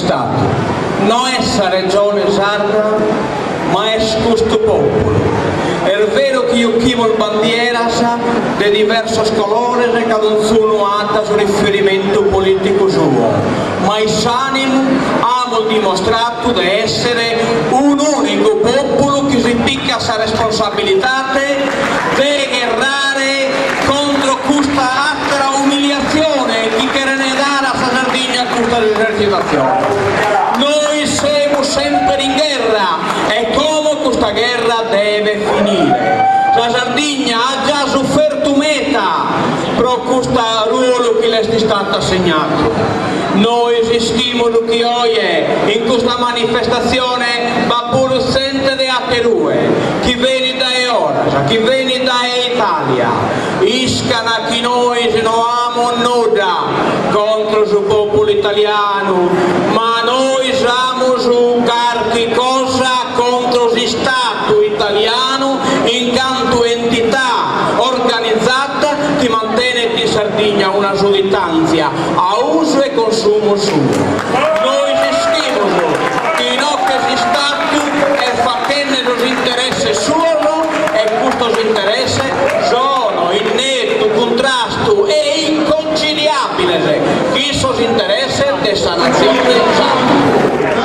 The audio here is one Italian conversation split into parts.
Stato. Non è la regione sarda, ma è questo popolo. È vero che io chiamo bandieras di diversi colori e cadascuno ha il riferimento politico suo, ma il sanimo hanno dimostrato di essere un unico popolo che si picca la responsabilità di guerrare contro questa altra umiliazione che ne dare a Sardegna questa esercitazione. Noi siamo sempre in guerra e come questa guerra deve finire. La Sardegna ha già sofferto meta per questo ruolo che le è stato assegnato. Noi esistiamo che oggi in questa manifestazione va pure sente di Aterue, chi viene da Eora, chi viene da Italia, iscana che noi se non amo nuda contro il popolo italiano, ma noi siamo su qualche cosa contro il Stato italiano in quanto entità organizzata che mantiene in Sardegna una sudditanza a uso e consumo suo. Noi esistiamo che non che Stato è facendo los interessi solo e questi interessi sono in netto contrasto e inconciliabili che sono interessi della nazione sarda.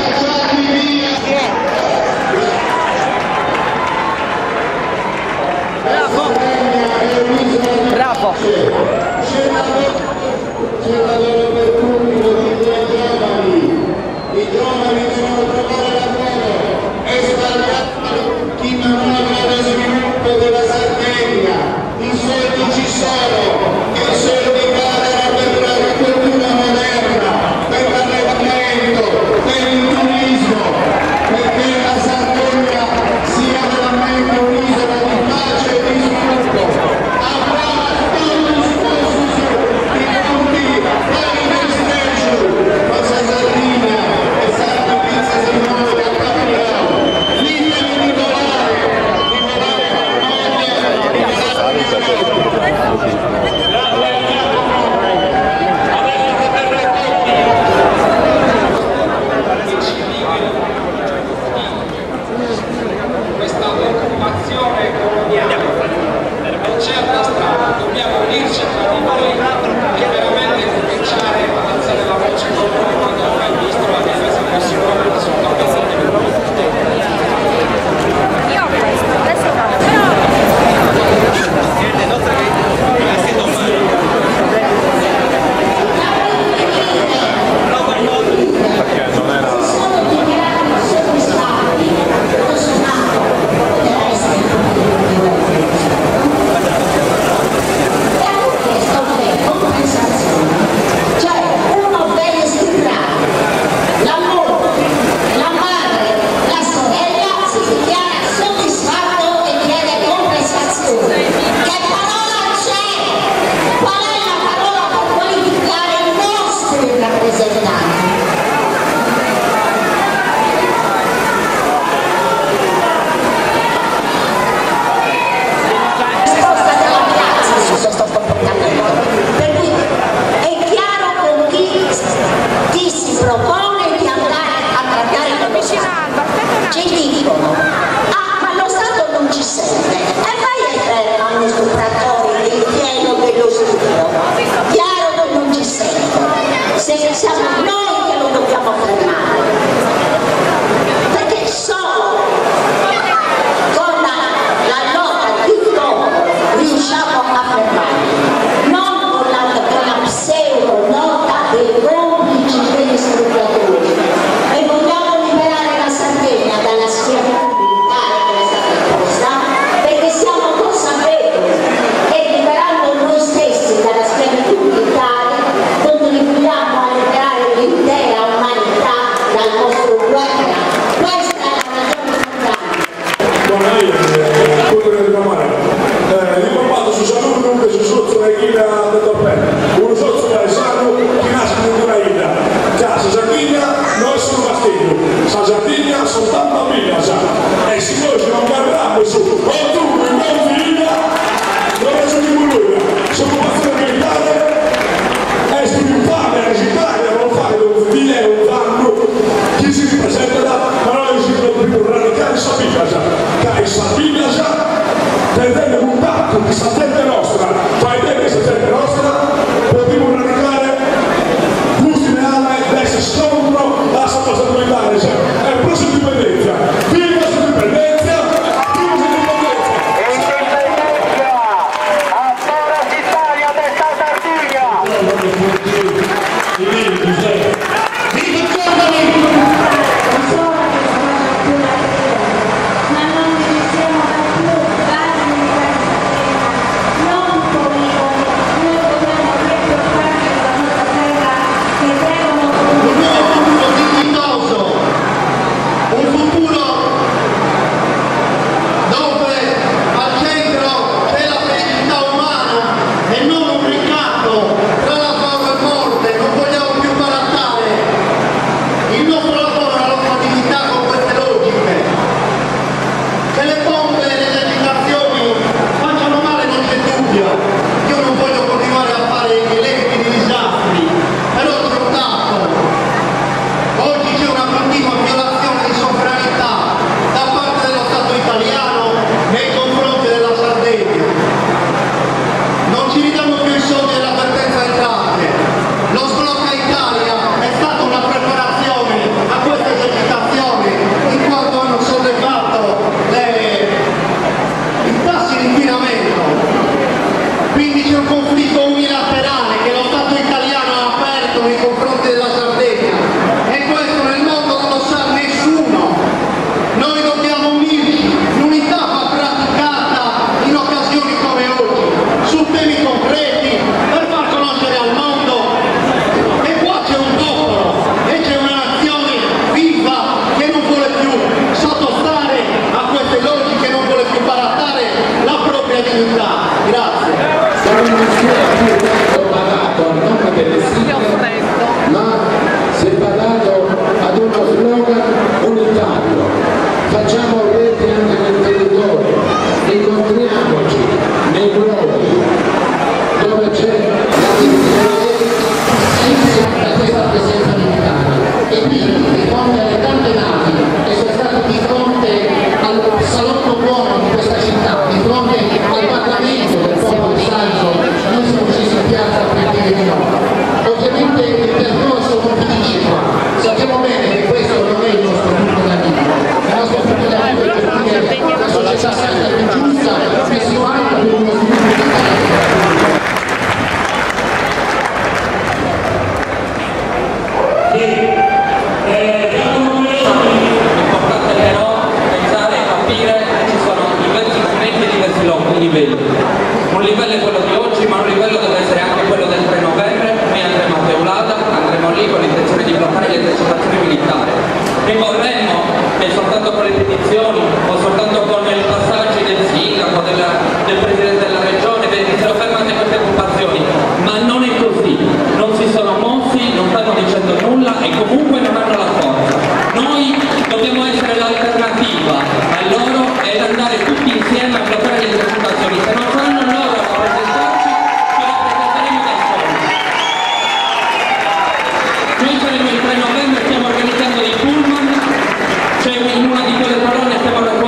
Bravo! I giovani devono trovare lavoro, è sbagliato chi non ha lo sviluppo della Sardegna, i soldi ci sono, i soldi cadano per l'agricoltura moderna, per l'allevamento, per il turismo, perché la Sardegna sia veramente un'isola di pace e di sviluppo. Avrà tutti i sponsor, i punti, vari destination, ma la Sardegna è stata pizza di noi da capitano. Ditemi di volare questa occupazione coloniale. Non c'è una strada, dobbiamo unirci tra di noi e veramente cominciare ad alzare la voce come quando il ministro la difesa nazionale sul capitale. Io ho questo, adesso vado, però... Perché non era... è sviluppare, agitare, non fare un video, questa gente nostra, fai te questa gente nostra, potremo radicare gusti reale adesso scontro la sottosegretare, cioè è il prossimo indipendenza, viva la indipendenza, viva la indipendenza! Ancora Italia desta Sardegna! Un livello è quello di oggi, ma un livello deve essere anche quello del 3 novembre. Noi andremo a Teulada, andremo lì con l'intenzione di bloccare le esercitazioni militari. E vorremmo che soltanto con le petizioni o soltanto con i passaggi del sindaco, del presidente della regione, venissero fermate queste occupazioni, ma non è così. Non si sono mossi, non stanno dicendo nulla e comunque non hanno la forza. Noi dobbiamo essere l'alternativa a loro ed andare tutti insieme a bloccare le esercitazioni. Se non sanno loro rappresentarci, ci rappresenteremo da soli. Noi saremo il 3 novembre, stiamo organizzando dei pullman, cioè in una di quelle parole stiamo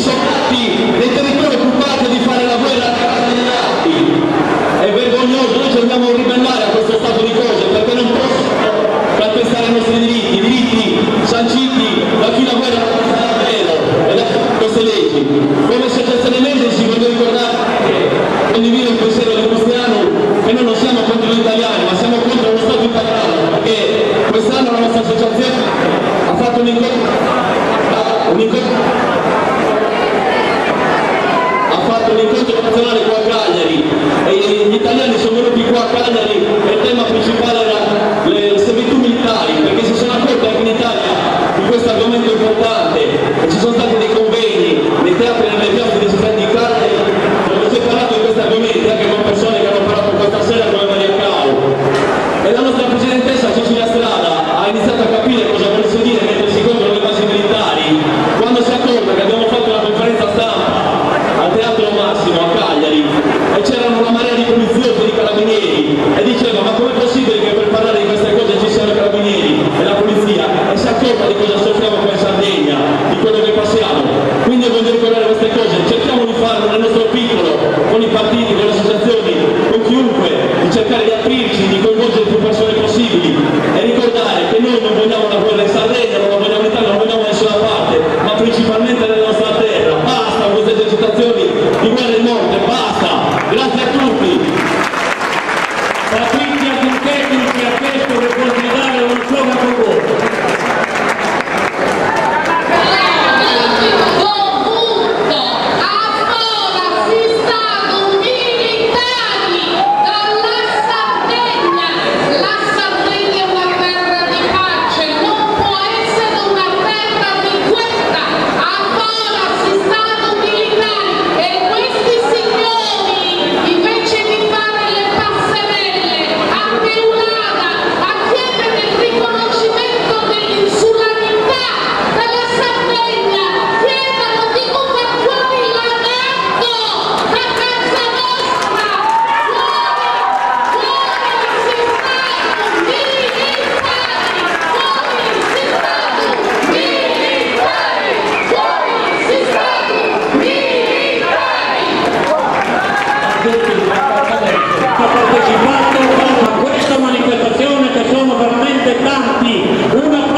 soldati dei territori occupati di fare la guerra a casa degli altri. È vergognoso, noi ci dobbiamo ribellare a questo stato di cose perché non possono calpestare i nostri diritti sanciti da chi la guerra non fa davvero e da queste leggi. Come associazione medici voglio ricordare che condivido il pensiero di Cristiano che noi non siamo contro gli italiani ma siamo contro lo Stato italiano, perché quest'anno la nostra associazione ha fatto un incontro nazionale qua a Cagliari e gli italiani sono venuti qua a Cagliari e il tema principale era le servitù militari, perché si sono accorti anche in Italia di questo argomento importante e ci sono stati dei convegni nei teatri e nelle piazze dei studenti di Cagliari dove si è parlato di questi argomenti anche con persone che hanno parlato questa sera come Maria Cao, e la nostra presidentessa Cecilia Strada ha iniziato a capire cosa volesse dire mettersi contro le basi militari quando si è accorta che abbiamo fatto una conferenza stampa al Teatro Massimo a Cagliari e c'erano una marea di poliziotti, di carabinieri e diceva ma com'è possibile che per parlare di queste cose ci siano i carabinieri e la polizia, e si accorta di cosa soffriamo qua in Sardegna, di quello che passiamo. Quindi io voglio ricordare queste cose, cerchiamo di farlo nel nostro piccolo, con i partiti, con le associazioni, con chiunque, di cercare di aprirci, di coinvolgere più persone possibili e ricordare che noi non vogliamo una guerra in Sardegna, non la vogliamo in Italia, non vogliamo da nessuna parte, ma principalmente nella nostra terra. Basta con queste esercitazioni di guerra e morte, basta! Grazie a tutti! Patrizia Zucchetti ci ha chiesto di considerare un slogan con voi. Ha partecipato a questa manifestazione che sono veramente tanti, una